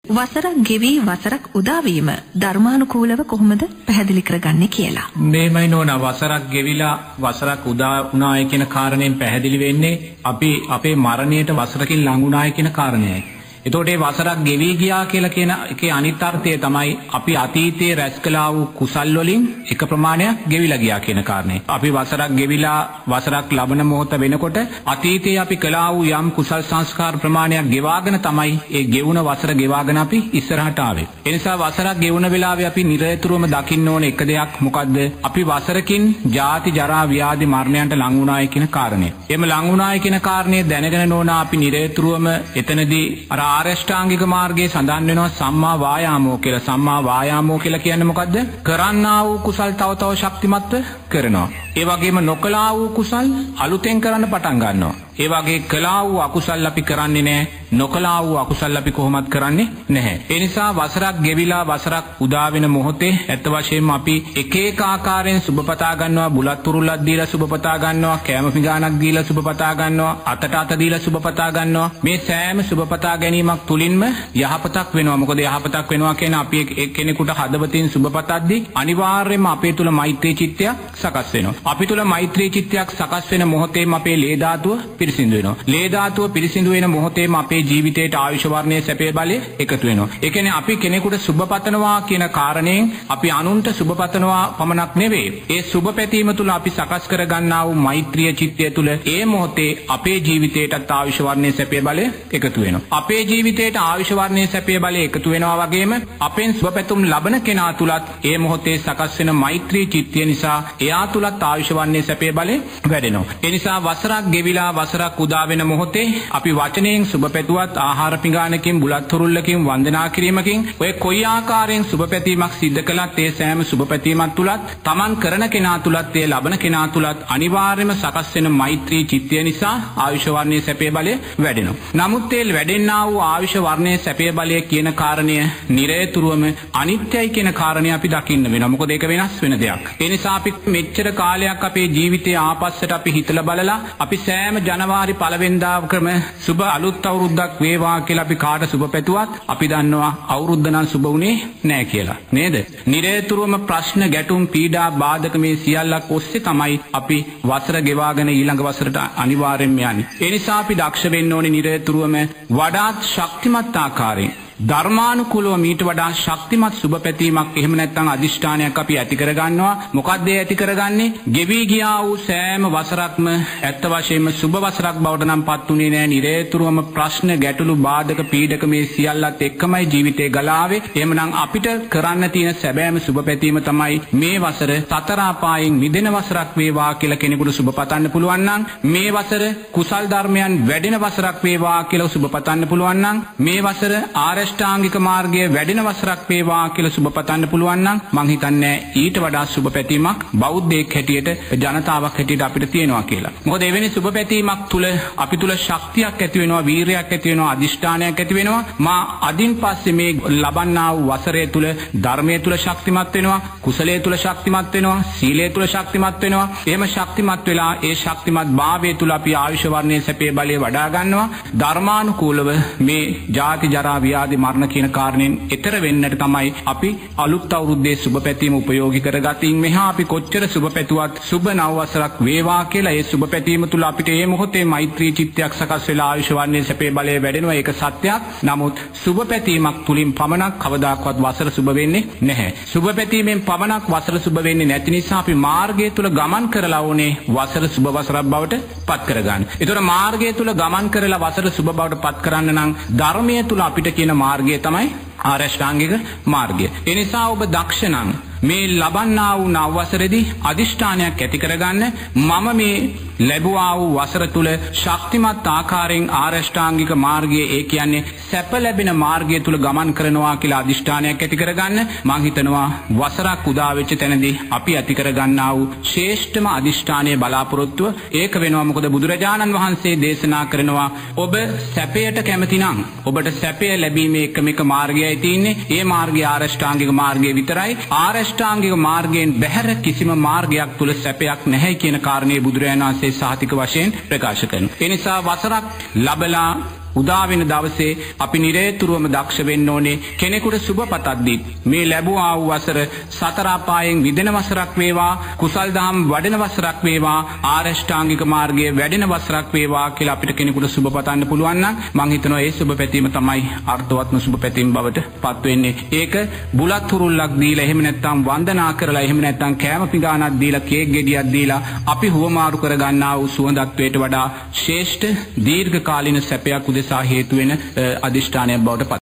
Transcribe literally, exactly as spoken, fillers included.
වසරක් ගෙවි වසරක් උදාවීම ධර්මානුකූලව කොහොමද පැහැදිලි කරගන්නේ කියලා. මේමයි නෝනා වසරක් ගෙවිලා වසරක් උදා වුණාය කියන කාරණයෙන් පැහැදිලි වෙන්නේ අපි අපේ මරණයට වසරකින් ලඟ වුණාය කියන කාරණයයි. එතකොට මේ වසරක් ගෙවි ගියා කියලා කියන එකේ අනිත් අර්ථය තමයි අපි අතීතයේ රැස් කළා වූ කුසල් වලින් එක ප්‍රමාණයක් ගෙවිලා ගියා කියන කාරණේ. අපි වසරක් ගෙවිලා වසරක් ලබන මොහොත වෙනකොට අතීතයේ අපි කළා වූ යම් කුසල් සංස්කාර ප්‍රමාණයක් ගෙවාගෙන තමයි ඒ ගෙවුන වසර ගෙවාගෙන අපි ඉස්සරහට ආවේ. ඒ නිසා වසරක් ගෙවුන වෙලාවේ අපි නිරතුරුවම දකින්න ඕන එක දෙයක් මොකද්ද? අපි වසරකින් ජාති ජරා ව්‍යාධි මරණයන්ට ලං වුණායි කියන කාරණේ. එහෙම ලං වුණායි කියන කාරණේ දැනගෙන නෝනා අපි නිරතුරුවම එතනදී අර ආරෂ්ඨාංගික මාර්ගයේ සඳහන් වෙනවා සම්මා වායාමෝ කියලා. සම්මා වායාමෝ කියලා කියන්නේ මොකද්ද? කරන්නා වූ කුසල් තව තව ශක්තිමත්ව කරනවා. ඒ වගේම නොකලා වූ කුසල් අලුතෙන් කරන්න පටන් ගන්නවා. ඒ වගේ කළා වූ අකුසල් අපි කරන්නේ නැහැ. නොකලා වූ අකුසල් අපි කොහොමත් කරන්නේ නැහැ. ඒ නිසා වසරක් ගෙවිලා වසරක් උදා වෙන මොහොතේ ඇත්ත වශයෙන්ම අපි එක එක ආකාරයෙන් සුබපතා ගන්නවා. බුලත් තුරුල්ලක් දීලා සුබපතා ගන්නවා. කෑම පිඟානක් දීලා සුබපතා ගන්නවා. අතට අත දීලා සුබපතා ගන්නවා. මේ සෑම සුබපතා ගැනීමක් තුලින්ම යහපතක් වෙනවා. මොකද යහපතක් වෙනවා කියන්නේ අපි කෙනෙකුට හදවතින් සුබපතක්දී අනිවාර්යයෙන්ම අපේ තුල මෛත්‍රී චිත්තයක් සකස් වෙනවා. අපි තුල මෛත්‍රී චිත්තයක් සකස් වෙන මොහොතේම අපේ ලේ ධාතුව පිරිසිදු වෙනවා. ලේ ධාතුව පිරිසිදු වෙන මොහොතේම අපේ ජීවිතයට ආයුෂ වර්ණයේ සැපේ බලය එකතු වෙනවා. ඒ කියන්නේ අපි කෙනෙකුට සුබපතනවා කියන කාරණයෙන් අපි අනුන්ට සුබපතනවා පමණක් නෙවෙයි. ඒ සුබපැතීම තුල අපි සකස් කර ගන්නා වූ මෛත්‍රිය චිත්තය තුල ඒ මොහොතේ අපේ ජීවිතයටත් ආයුෂ වර්ණයේ සැපේ බලය එකතු වෙනවා. අපේ ජීවිතයට ආයුෂ වර්ණයේ සැපේ බලය එකතු වෙනවා වගේම අපෙන් සුබපැතුම් ලබන කෙනා තුලත් ඒ මොහොතේ සකස් වෙන මෛත්‍රී චිත්තය නිසා එයා තුලත් ආයුෂ වර්ණයේ සැපේ බලය වැඩෙනවා. ඒ නිසා වසරක් ගෙවිලා වසරක් උදා වෙන මොහොතේ අපි වචනයෙන් සුබපැතුවත් ආහාර පිඟානකින් බුලත් තුරුල්ලකින් වන්දනා කිරීමකින් ඔය කොයි ආකාරයෙන් සුබපැතීමක් සිද්ධ කළත් ඒ සෑම සුබපැතීමක් තුලත් Taman කරන කෙනා තුලත් ඒ ලබන කෙනා තුලත් අනිවාර්යයෙන්ම සකස් වෙන මෛත්‍රී චිත්තය නිසා ආයුෂ වර්ණයේ සැපේ බලය වැඩෙනවා. නමුත් ඒ වැඩෙන්නා වූ ආයුෂ වර්ණයේ සැපේ බලය කියන කාරණය නිරේතුරුවම අනිත්‍යයි කියන කාරණය අපි දකින්න වෙනවා. මොකද ඒක වෙනස් වෙන දෙයක්. ඒ නිසා අපි මෙච්චර කාලයක් අපේ ජීවිතයේ ආපස්සට අපි හිතලා බලලා අපි සෑම ජනවාරි පළවෙනිදාකම සුබ අලුත් අවුරුද්දක් වේවා කියලා අපි කාට සුබ පැතුවත් අපි දන්නවා අවුරුද්ද නම් සුබ වුණේ නැහැ කියලා. නේද? නිරේතුරුවම ප්‍රශ්න ගැටුම් පීඩා බාධක මේ සියල්ලක් ඔස්සේ තමයි අපි වසර ගෙවාගෙන ඊළඟ වසරට අනිවාර්යෙන්ම යන්නේ. ඒ නිසා අපි දක්ෂ වෙන්න ඕනේ නිරේතුරුවම වඩාත් ශක්තිමත් ආකාරයෙන් ධර්මානුකූලව මීට වඩා ශක්තිමත් සුබපැතීමක් එහෙම නැත්නම් අදිෂ්ඨානයක් අපි ඇති කරගන්නවා. මොකක්ද ඒ ඇති කරගන්නේ? ගෙවි ගියා වූ සෑම වසරක්ම ඇත්ත වශයෙන්ම සුබ වසරක් බවට නම් පත් උනේ නැහැ. නිරේතුරුවම ප්‍රශ්න ගැටලු බාධක පීඩක මේ සියල්ලත් එක්කමයි ජීවිතේ ගලාවේ. එහෙමනම් අපිට කරන්න තියෙන සැබෑම සුබපැතීම තමයි මේ වසර සතර අපායෙන් මිදෙන වසරක් වේවා කියලා කෙනෙකුට සුබ පතන්න පුළුවන් නම්, මේ වසර කුසල් ධර්මයන් වැඩෙන වසරක් වේවා කියලා සුබ පතන්න පුළුවන් නම්, මේ වසර ආරෂ්ඨ ාංගික මාර්ගයේ වැඩෙන වසරක් වේවා කියලා සුබ පතන්න පුළුවන් නම් මං හිතන්නේ ඊට වඩා සුබ පැතීමක් බෞද්ධයෙක් හැටියට ජනතාවක් හැටියට අපිට තියෙනවා කියලා. මොකද එවැනි සුබ පැතීමක් තුල අපි තුල ශක්තියක් ඇති වෙනවා, වීරයක් ඇති වෙනවා, අදිෂ්ඨානයක් ඇති වෙනවා. මා අදින් පස්සේ මේ ලබන්නා වූ වසරේ තුල ධර්මයේ තුල ශක්තිමත් වෙනවා, කුසලයේ තුල ශක්තිමත් වෙනවා, සීලයේ තුල ශක්තිමත් වෙනවා. එහෙම ශක්තිමත් වෙලා ඒ ශක්තිමත් භාවයේ තුල අපි ආයුෂ වර්ණයේ සැපේ බලය වඩා ගන්නවා. ධර්මානුකූලව මේ ජාති ජරා ව්‍යාධි මරණ කියන කාරණෙන් ඈතර වෙන්නට තමයි අපි අලුත් අවුරුද්දේ සුබ පැතීම උපයෝගී කරගතින් මෙහා අපි කොච්චර සුබ පැතුවත් සුබ නව වසරක් වේවා කියලා ඒ සුබ පැතීම තුල අපිට මේ මොහොතේ මෛත්‍රී චිත්තයක් සකස් වෙලා ආයුෂ වර්ණයේ සැපේ බලය වැඩෙනවා. ඒක සත්‍යයක්. නමුත් සුබ පැතීමක් තුලින් පමණක් කවදාකවත් වසර සුබ වෙන්නේ නැහැ. සුබ පැතීමෙන් පමණක් වසර සුබ වෙන්නේ නැති නිසා අපි මාර්ගය තුල ගමන් කරලා ඕනේ වසර සුබ වසරක් බවට පත් කරගන්න. ඒතර මාර්ගය තුල ගමන් කරලා වසර සුබ බවට පත් කරන්න නම් ධර්මයේ තුල අපිට කියන මාර්ගය තමයි ආරෂ්ඨාංගික මාර්ගය. ඒ නිසා ඔබ දක්ෂ නම් මේ ලබන්නා වූ නව වසරේදී අදිෂ්ඨානයක් ඇති කරගන්න, මම මේ ලැබුවා වූ වසර තුල ශක්තිමත් ආකාරයෙන් ආරෂ්ඨාංගික මාර්ගයේ ඒ කියන්නේ සැප ලැබෙන මාර්ගය තුල ගමන් කරනවා කියලා අදිෂ්ඨානයක් ඇති කරගන්න. මම හිතනවා වසරක් උදා වෙච්ච තැනදී අපි ඇති කරගන්නා වූ ශ්‍රේෂ්ඨම අදිෂ්ඨානයේ බලාපොරොත්තුව ඒක වෙනවා. මොකද බුදුරජාණන් වහන්සේ දේශනා කරනවා ඔබ සැපයට කැමති නම් ඔබට සැපය ලැබීමේ එකම එක මාර්ගයයි තියෙන්නේ. ඒ මාර්ගය ආරෂ්ඨාංගික මාර්ගය විතරයි. ආරෂ්ඨාංගික මාර්ගයෙන් බැහැර කිසිම මාර්ගයක් තුල සැපයක් නැහැ කියන කාරණේ බුදුරජාණන් වහන්සේ සාහිතික වශයෙන් ප්‍රකාශ කරනවා. ඒ නිසා වසරක් ලැබලා උදා වෙන දවසේ අපි නිරේතුරුවම දක්ෂ වෙන්න ඕනේ කෙනෙකුට සුබ පතද්දී මේ ලැබුවා වූ වසර සතර අපායෙන් විදෙන වසරක් වේවා, කුසල් දහම් වඩන වසරක් වේවා, ආරෂ්ඨාංගික මාර්ගයේ වැඩෙන වසරක් වේවා කියලා අපිට කෙනෙකුට සුබ පතන්න පුළුවන් නම් මම හිතනවා ඒ සුබ පැතීම තමයි අර්ථවත්ම සුබ පැතීම බවට පත් වෙන්නේ. ඒක බුලත් හුරුල්ලක් දීලා එහෙම නැත්නම් වන්දනා කරලා එහෙම නැත්නම් කෑම පිඟානක් දීලා කේක් ගෙඩියක් දීලා අපි හුවමාරු කර ගන්නා වූ සුවඳත්වයට වඩා ශ්‍රේෂ්ඨ දීර්ඝ කාලීන සැපයක් උදෙසා හේතු වෙන අදිෂ්ඨානයක් බවට පත්